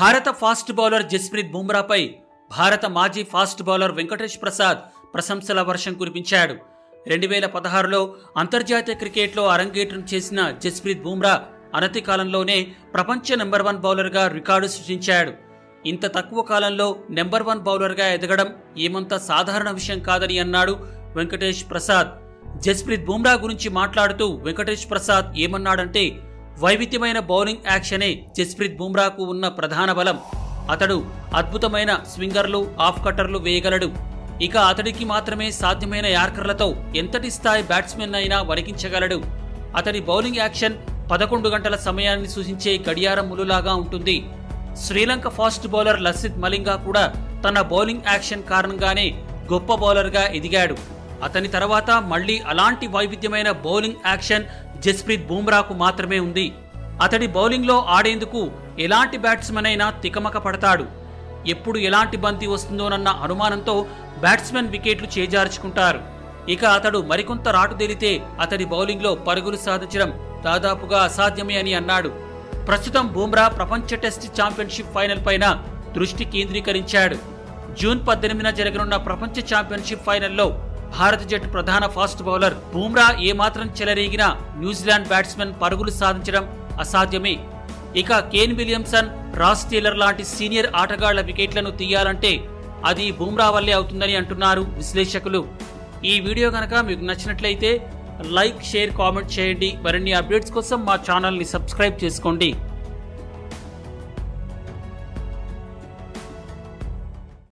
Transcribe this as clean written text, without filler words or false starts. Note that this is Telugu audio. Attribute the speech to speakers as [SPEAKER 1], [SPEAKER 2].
[SPEAKER 1] భారత ఫాస్ట్ బౌలర్ జస్ప్రీత్ బుమ్రాపై భారత మాజీ ఫాస్ట్ బౌలర్ వెంకటేష్ ప్రసాద్ ప్రశంసల వర్షం కురిపించాడు. 2016లో అంతర్జాతీయ క్రికెట్లో అరంగేట్రం చేసిన జస్ప్రీత్ బుమ్రా అనతి కాలంలోనే ప్రపంచ నెంబర్ 1 బౌలర్గా రికార్డు సృష్టించాడు. ఇంత తక్కువ కాలంలో నెంబర్ 1 బౌలర్గా ఎదగడం ఏమంత సాధారణ విషయం కాదని అన్నాడు వెంకటేష్ ప్రసాద్. జస్ప్రీత్ బుమ్రా గురించి మాట్లాడుతూ వెంకటేష్ ప్రసాద్ ఏమన్నాడంటే, వైవిధ్యమైన బౌలింగ్ యాక్షనే జస్ప్రీత్ బుమ్రాకు ఉన్న ప్రధాన బలం. అతడు అద్భుతమైన స్వింగర్లు, ఆఫ్ కట్టర్లు వేయగలడు. ఇక అతడికి మాత్రమే సాధ్యమైన యార్కర్లతో ఎంతటి స్థాయి బ్యాట్స్మెన్ అయినా వణికించగలడు. అతడి బౌలింగ్ యాక్షన్ 11 గంటల సమయాన్ని సూచించే గడియారం ములులాగా ఉంటుంది. శ్రీలంక ఫాస్ట్ బౌలర్ లసిత్ మలింగా కూడా తన బౌలింగ్ యాక్షన్ కారణంగానే గొప్ప బౌలర్గా ఎదిగాడు. అతని తర్వాత మళ్లీ అలాంటి వైవిధ్యమైన బౌలింగ్ యాక్షన్ జస్ప్రీత్ బుమ్రాకు మాత్రమే ఉంది. అతడి బౌలింగ్లో ఆడేందుకు ఎలాంటి బ్యాట్స్మెన్ అయినా తికమక పడతాడు. ఎప్పుడు ఎలాంటి బంతి వస్తుందోనన్న అనుమానంతో బ్యాట్స్మెన్ వికెట్లు చేజార్చుకుంటారు. ఇక అతడు మరికొంత రాటుదేలితే అతడి బౌలింగ్లో పరుగులు సాధించడం దాదాపుగా అసాధ్యమే అని అన్నాడు. ప్రస్తుతం బుమ్రా ప్రపంచ టెస్ట్ ఛాంపియన్షిప్ ఫైనల్ పైన దృష్టి కేంద్రీకరించాడు. జూన్ 18న జరగనున్న ప్రపంచ ఛాంపియన్షిప్ ఫైనల్లో భారత జట్టు ప్రధాన ఫాస్ట్ బౌలర్ బుమ్రా ఏమాత్రం చెలరేగినా న్యూజిలాండ్ బ్యాట్స్మెన్ పరుగులు సాధించడం అసాధ్యమే. ఇక కేన్ విలియమ్సన్, రాస్ టేలర్ లాంటి సీనియర్ ఆటగాళ్ల వికెట్లను తీయాలంటే అది బుమ్రా వల్లే అవుతుందని అంటున్నారు విశ్లేషకులు. ఈ వీడియో కనుక మీకు నచ్చినట్లయితే లైక్, షేర్, కామెంట్ చేయండి. మరిన్ని అప్డేట్స్ కోసం మా ఛానల్ని సబ్స్క్రైబ్ చేసుకోండి.